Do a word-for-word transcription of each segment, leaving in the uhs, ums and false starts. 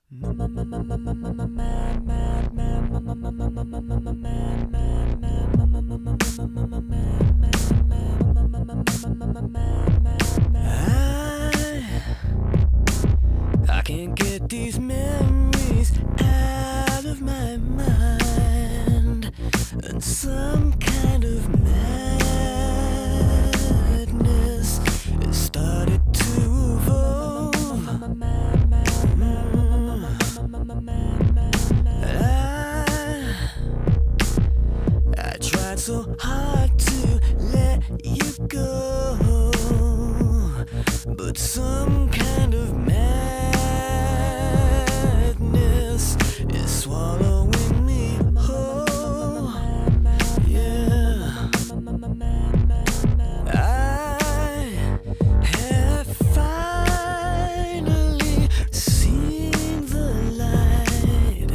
I can't get these memories out of my mind, and some kind of madness has started to evolve. I, I tried so hard to let you go, but some kind of madness is swallowing me whole. Yeah, I have finally seen the light,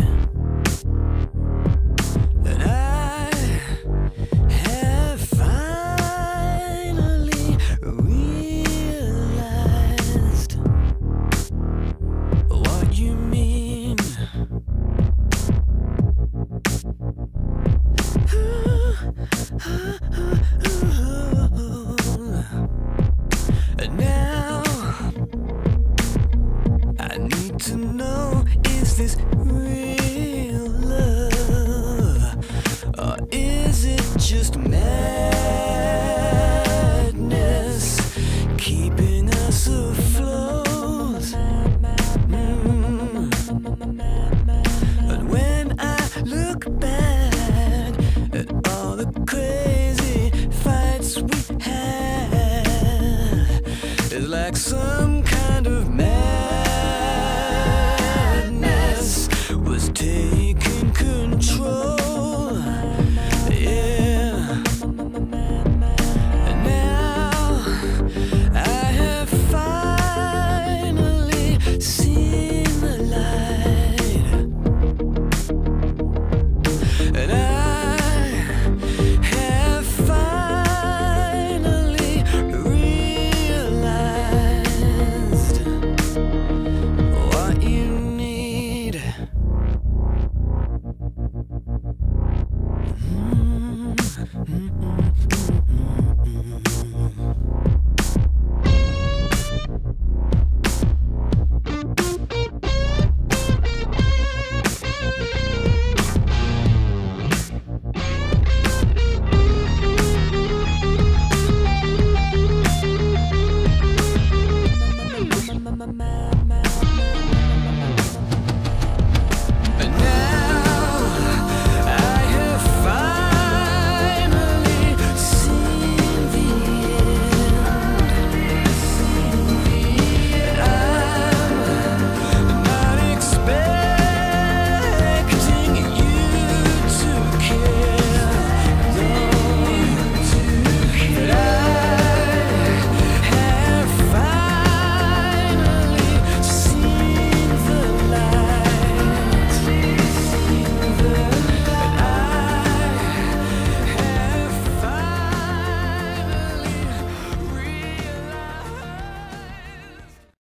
and I have finally realized what you mean. And now I need to know, is this real?